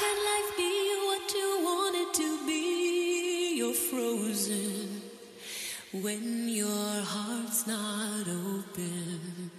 can life be what you want it to be? You're frozen when your heart's not open.